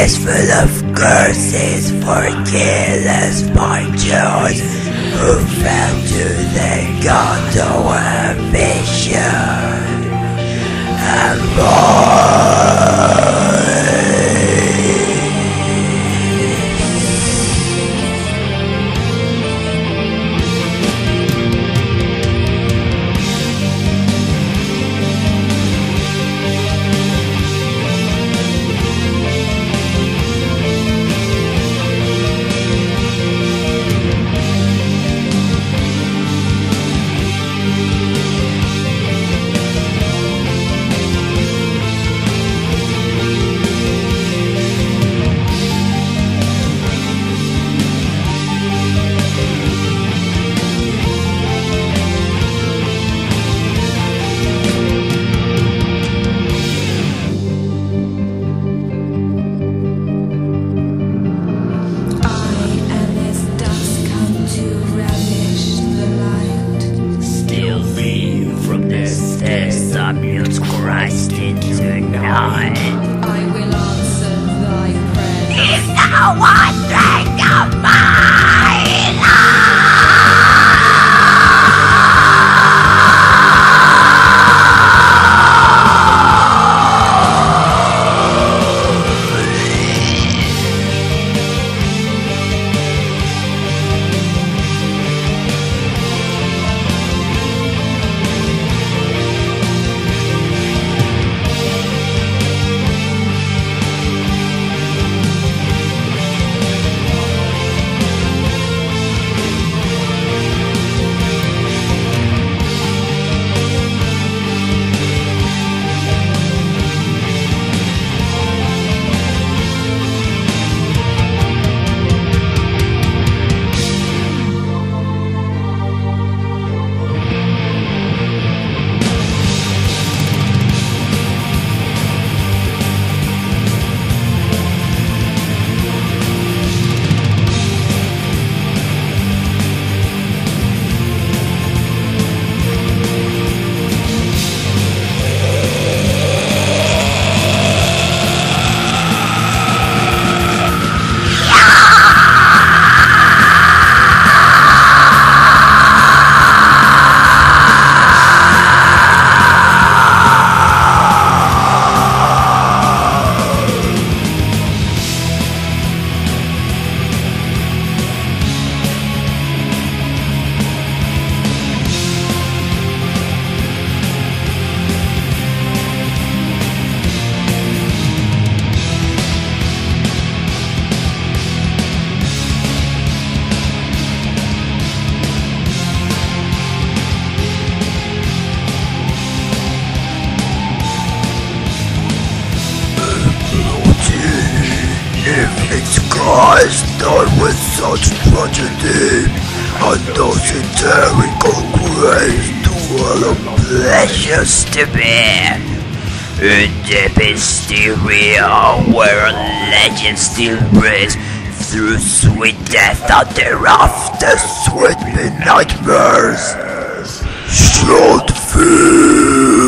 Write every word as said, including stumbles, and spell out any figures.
is full of curses for careless pointers who fell to the god of ambition and boy. Christ into night. I will answer thy prayer. Is no one thing of mine? If it's Christ done with such tragedy, and those hysterical graves to all of pleasures to bear, in deep hysteria where a legend still breathes through sweet death and thereafter sweet nightmares, short fear.